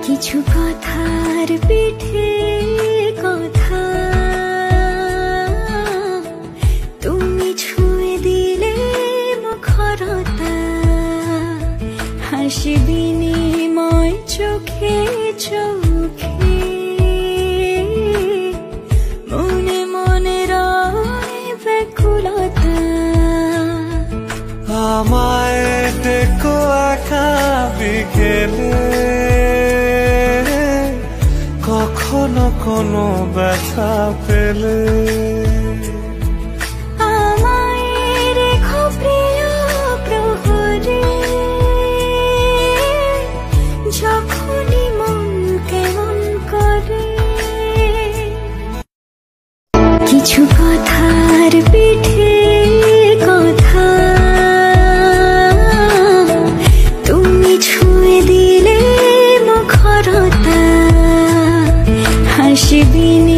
কিছু কথার পিঠে কথা তুমি ছুঁয়ে দিলে মুখরতা হাসি বিনিময় চোখে চোখে মনে মনে রয় ব্যাকুলতা আমায় দেখো একা বিকেলে কখনো কোনো ব্যথা পেলে আমায় রেখো প্রিয় প্রহরে যখনই মন কেমন করে কিছু কথার পিঠে কথা তুমি ছুঁয়ে দিলে মুখরতা হাসি বিনি